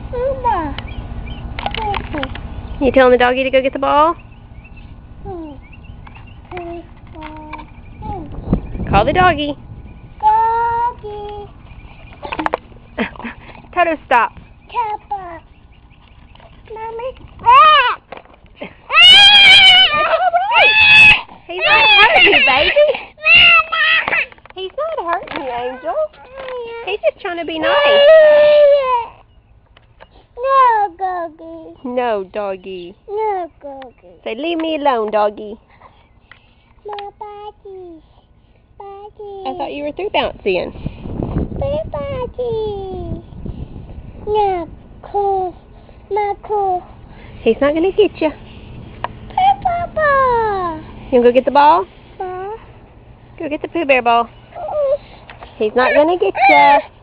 You telling the doggy to go get the ball? Call the doggy. Doggy. Toto, stop. Papa. Mommy. He's not hurting you, baby. He's not hurting you, Angel. He's just trying to be nice. No, doggy. No, doggy. No, doggy. Say, leave me alone, doggy. No, doggy. Doggy. I thought you were through bouncing. Doggy. No, cool. Not cool. He's not going to get you. Papa. You want to go get the ball? Papa. Go get the Pooh Bear ball. He's not going to get you.